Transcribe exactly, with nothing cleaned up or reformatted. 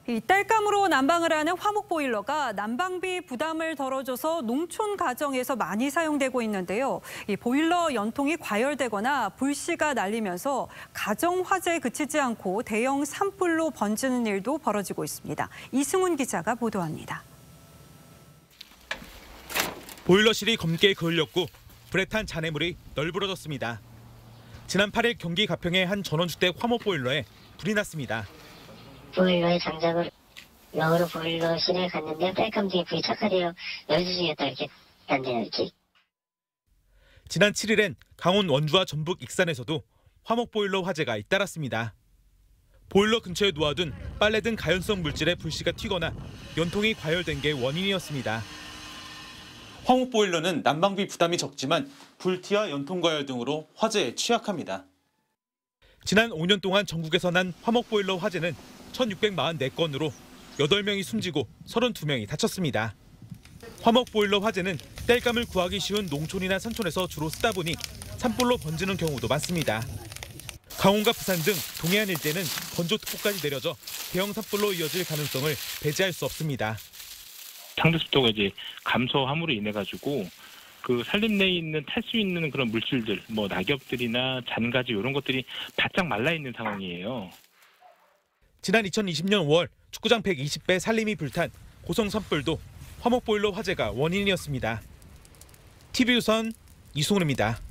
이 땔감으로 난방을 하는 화목보일러가 난방비 부담을 덜어줘서 농촌 가정에서 많이 사용되고 있는데요. 이 보일러 연통이 과열되거나 불씨가 날리면서 가정 화재에 그치지 않고 대형 산불로 번지는 일도 벌어지고 있습니다. 이승훈 기자가 보도합니다. 보일러실이 검게 그을렸고 불에 탄 잔해물이 널브러졌습니다. 지난 팔 일 경기 가평의 한 전원주택 화목보일러에 불이 났습니다. 보일러의 장작을 넣으러 보일러실에 갔는데 땔감 중에 불이 착하되어 열수 중이었다 이렇게 단대요 이렇게. 지난 칠 일엔 강원 원주와 전북 익산에서도 화목보일러 화재가 잇따랐습니다. 보일러 근처에 놓아둔 빨래 등 가연성 물질에 불씨가 튀거나 연통이 과열된 게 원인이었습니다. 화목보일러는 난방비 부담이 적지만 불티와 연통 과열 등으로 화재에 취약합니다. 지난 오 년 동안 전국에서 난 화목보일러 화재는 천육백사십사 건으로 여덟 명이 숨지고 서른두 명이 다쳤습니다. 화목보일러 화재는 땔감을 구하기 쉬운 농촌이나 산촌에서 주로 쓰다 보니 산불로 번지는 경우도 많습니다. 강원과 부산 등 동해안 일대는 건조특보까지 내려져 대형 산불로 이어질 가능성을 배제할 수 없습니다. 상대 습도가 이제 감소함으로 인해 가지고 그 산림 내에 있는 탈 수 있는 그런 물질들, 뭐 낙엽들이나 잔가지 이런 것들이 바짝 말라 있는 상황이에요. 지난 이천이십 년 오월 축구장 백이십 배 산림이 불탄 고성 산불도 화목보일러 화재가 원인이었습니다. 티비조선 이승훈입니다.